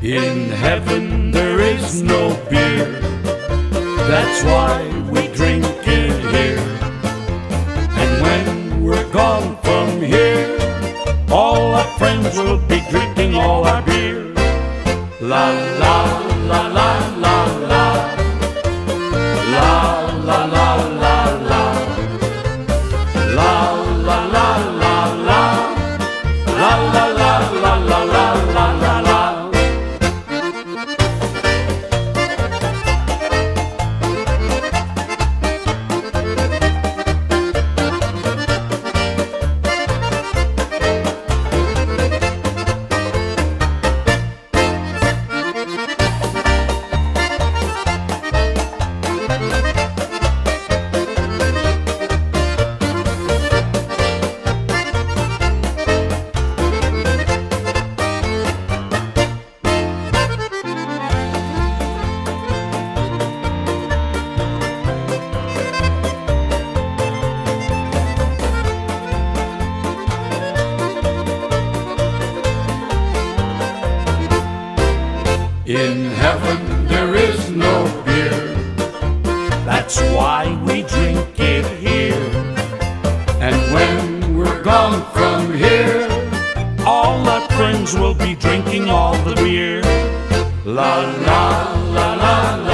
In heaven there is no beer, that's why we drink it here. And when we're gone from here, all our friends will be drinking all our beer. La la la la la la, la la la la la, la la la la la, la la la la la la la la la. In heaven there is no beer, that's why we drink it here. And when we're gone from here, all our friends will be drinking all the beer. La la la la la.